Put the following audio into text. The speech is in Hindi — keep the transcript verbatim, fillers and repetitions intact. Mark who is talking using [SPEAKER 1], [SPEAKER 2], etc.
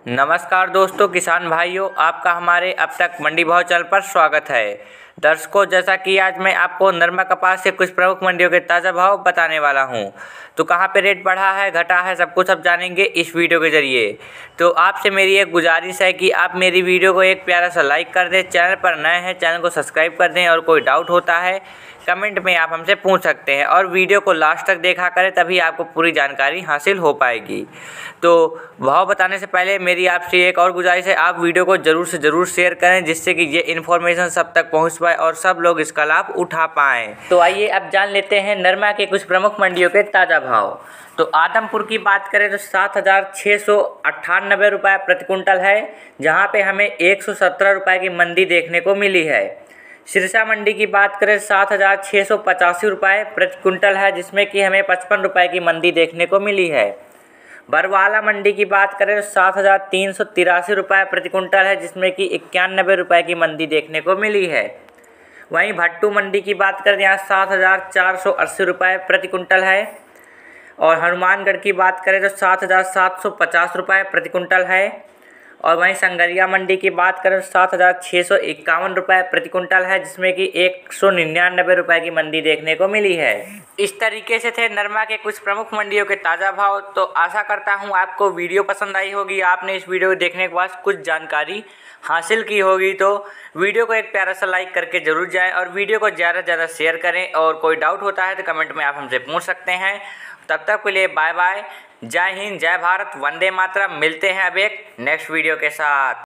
[SPEAKER 1] नमस्कार दोस्तों किसान भाइयों, आपका हमारे अब तक मंडी भाव चैनल पर स्वागत है। दर्शकों, जैसा कि आज मैं आपको नरमा कपास से कुछ प्रमुख मंडियों के ताज़ा भाव बताने वाला हूं, तो कहां पे रेट बढ़ा है घटा है सब कुछ अब जानेंगे इस वीडियो के ज़रिए। तो आपसे मेरी एक गुजारिश है कि आप मेरी वीडियो को एक प्यारा सा लाइक कर दें, चैनल पर नए हैं चैनल को सब्सक्राइब कर दें और कोई डाउट होता है कमेंट में आप हमसे पूछ सकते हैं और वीडियो को लास्ट तक देखा करें, तभी आपको पूरी जानकारी हासिल हो पाएगी। तो भाव बताने से पहले मेरी आपसे एक और गुजारिश है, आप वीडियो को ज़रूर से ज़रूर शेयर करें जिससे कि ये इन्फॉर्मेशन सब तक पहुंच पाए और सब लोग इसका लाभ उठा पाएँ। तो आइए अब जान लेते हैं नरमा के कुछ प्रमुख मंडियों के ताज़ा भाव। तो आदमपुर की बात करें तो सात हज़ार छः सौ अट्ठानबे रुपये प्रति कुंटल है, जहाँ पे हमें एक सौ सत्रह रुपये की मंदी देखने को मिली है। सिरसा मंडी की बात करें सात हज़ार छः सौ पचासी रुपये प्रति कुंटल है, जिसमें कि हमें पचपन रुपये की मंदी देखने को मिली है। बरवाला मंडी की बात करें तो सात हज़ार तीन सौ तिरासी रुपये प्रति कुंटल है, जिसमें कि इक्यानबे रुपये की मंदी देखने को मिली है। वहीं भट्टू मंडी की बात करें यहाँ सात हज़ार चार सौ अस्सी रुपये प्रति कुंटल है और हनुमानगढ़ की बात करें तो सात हज़ार सात सौ पचास रुपये प्रति कुंटल है। और वहीं संगरिया मंडी की बात करें तो सात हज़ार छः सौ इक्यावन रुपये प्रति कुंटल है, जिसमें कि एक सौ निन्यानबे रुपये की मंदी देखने को मिली है। इस तरीके से थे नरमा के कुछ प्रमुख मंडियों के ताज़ा भाव। तो आशा करता हूं आपको वीडियो पसंद आई होगी, आपने इस वीडियो को देखने के बाद कुछ जानकारी हासिल की होगी। तो वीडियो को एक प्यारा सा लाइक करके ज़रूर जाएँ और वीडियो को ज़्यादा से ज़्यादा शेयर करें और कोई डाउट होता है तो कमेंट में आप हमसे पूछ सकते हैं। तब तक के लिए बाय बाय, जय हिंद, जय भारत, वंदे मातरम। मिलते हैं अब एक नेक्स्ट वीडियो के साथ।